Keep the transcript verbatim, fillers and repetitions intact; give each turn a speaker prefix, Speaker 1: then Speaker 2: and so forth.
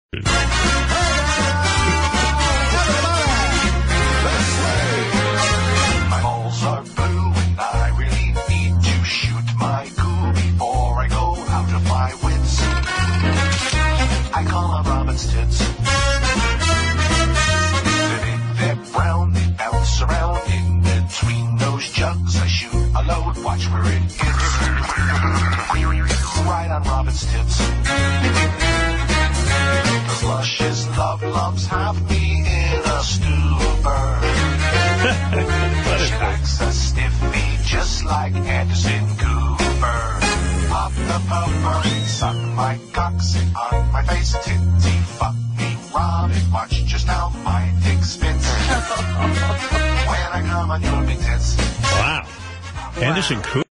Speaker 1: My balls are blue and I really need to shoot my goo before I go out of my wits. I call on Robin's tits. They're big, they're brown, they bounce around in between those jugs. I shoot a load, watch where it hits. Right on Robin's tits. Those luscious love lumps have me in a stupor. She likes a stiffy just like Anderson Cooper. Pop the pupper, suck my cock, sit on my face, titty, fuck me, Robin, watch just how my dick spits. When I come on your big tits.
Speaker 2: Wow. Anderson Cooper.